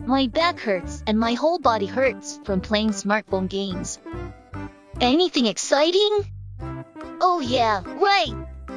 My back hurts and my whole body hurts from playing smartphone games. Anything exciting? Oh yeah, right!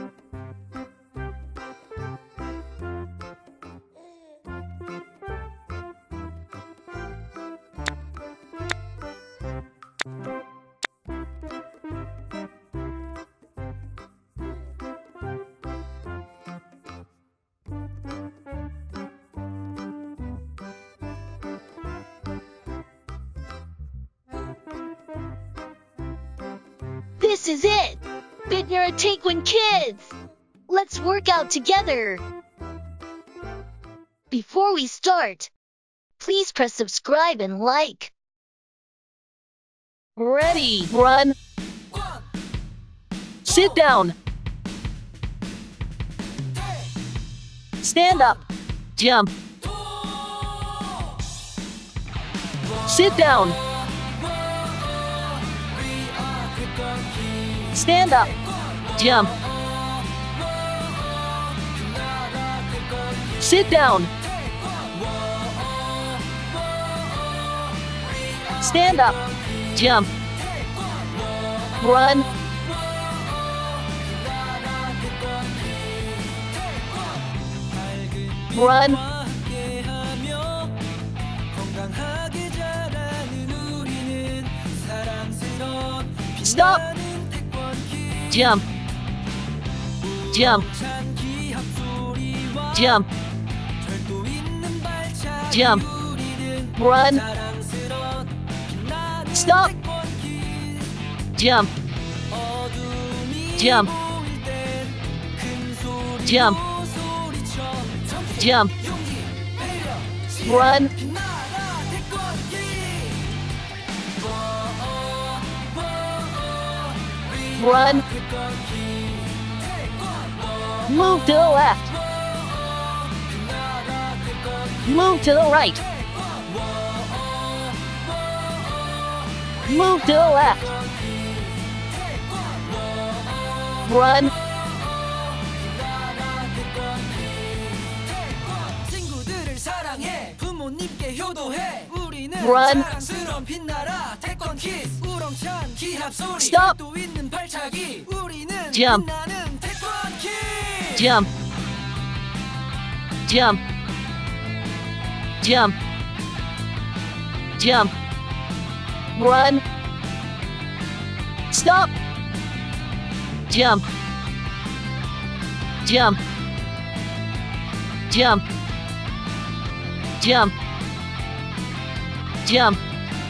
This is it! Bitnera Taekwon Kids! Let's work out together! Before we start, please press subscribe and like. Ready, run. Sit down. Stand up. Jump. Sit down. Stand up. Jump. Sit down. Stand up. Jump. Run. Run. Stop. Jump. Jump. Jump. Jump. Run. Stop. Jump. Jump. Jump. Jump. Run. Run. Move to the left. Move to the right. Move to the left. Run. 친구들을 사랑해 부모님께 효도해 우리는 Run. 자랑스러운 빛나라 태권 키즈 우렁찬 기합 소리 Stop. 또 있는 발차기 우리는 Jump. 빛나는 태권 키즈 Jump. Jump. Jump. Jump. Run. Stop. Jump. Jump. Jump. Jump. Jump.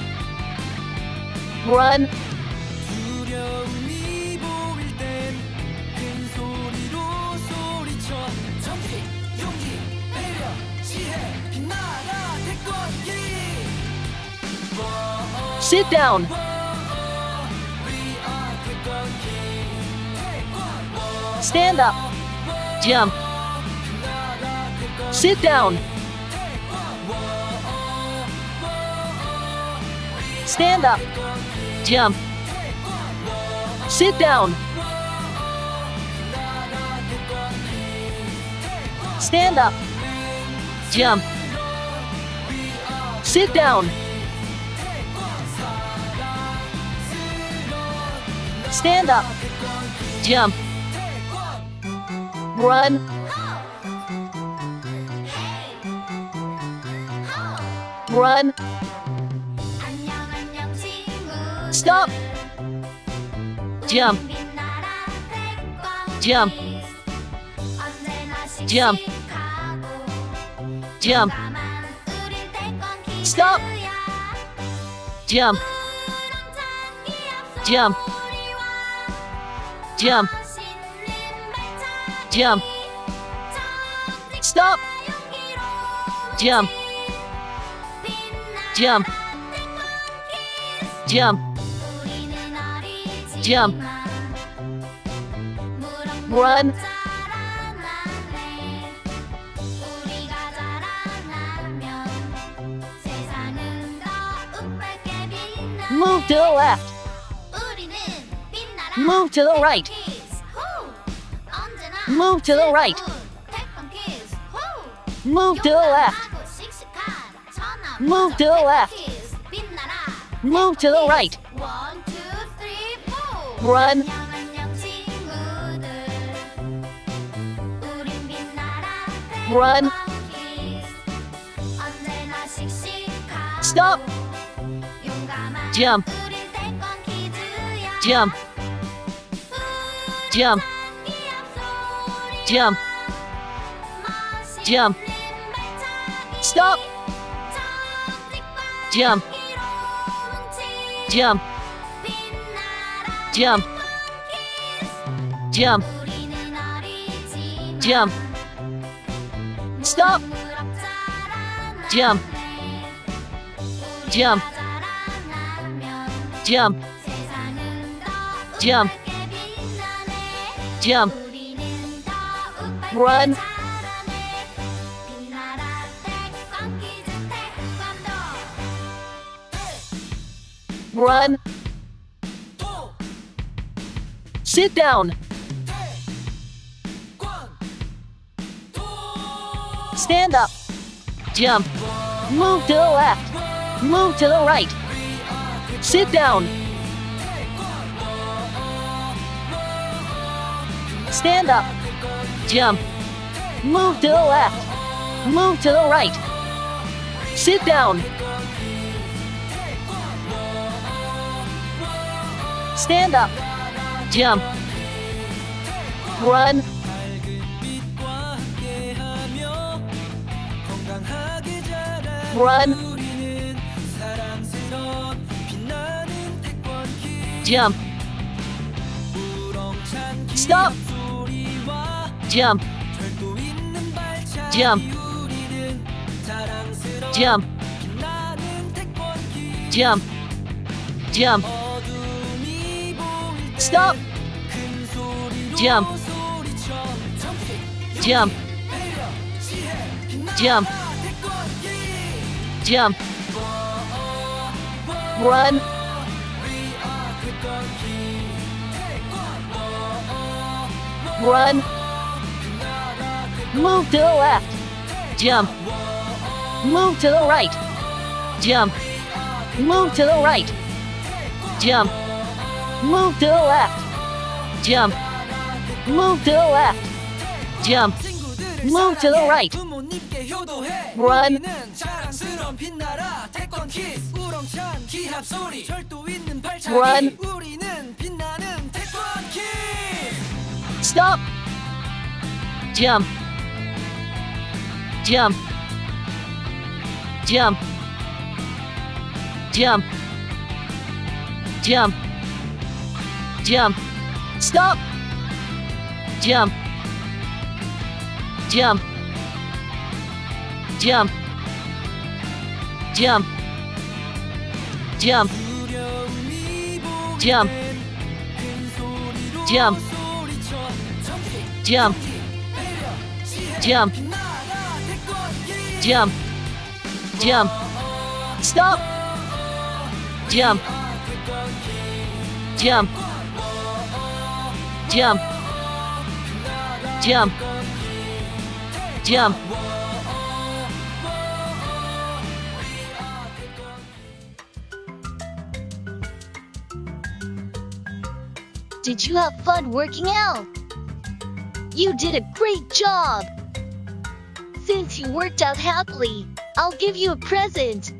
Run. 두려움이 보일 땐 큰 소리로 소리쳐 정신, 용기, 배려, 지혜 빛나라 태권 키즈 Sit down. Stand up. Jump. Sit down. Stand up. Jump. Sit down. Stand up. Jump. Sit down. Stand up. Jump. Run. Run. Stop. Jump. Jump. Jump. Jump. Stop. Jump. Jump. Jump. Jump. Stop. Jump. Jump. Jump. Jump. Run. Move to the left. Move to the right. Move to the right. Move to the left. Move to the left. Move to the right. Run. Run. Stop. Jump. Jump. Jump. Jump. Jump. Stop. Jump. Jump. Jump. Jump. Jump. Stop. Jump. Jump. Jump. Jump. Jump. Run. Run. Sit down. Stand up. Jump. Move to the left. Move to the right. Sit down. Stand up. Jump. Move to the left. Move to the right. Sit down. Stand up. Jump. Run. Run. Jump. Stop. Jump. Jump. Jump. Jump. Jump. Stop. Jump. Jump. Jump. Jump. Run. Run. Move to the left. Jump. Move to the right. Jump. Move to the right. Jump. Move to the left. Jump. Move to the left. Jump. Move to the right. Run. Run. Stop. Jump. Jump. Jump. Jump. Jump. Jump. Stop. Jump. Jump. Jump. Jump. Jump. Jump. Jump. Jump. Jump. Jump. Jump. Stop. Jump. Jump. Jump. Jump. Jump. Did you have fun working out? You did a great job! Since you worked out happily, I'll give you a present!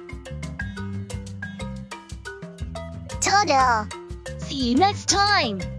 Ta-da! See you next time!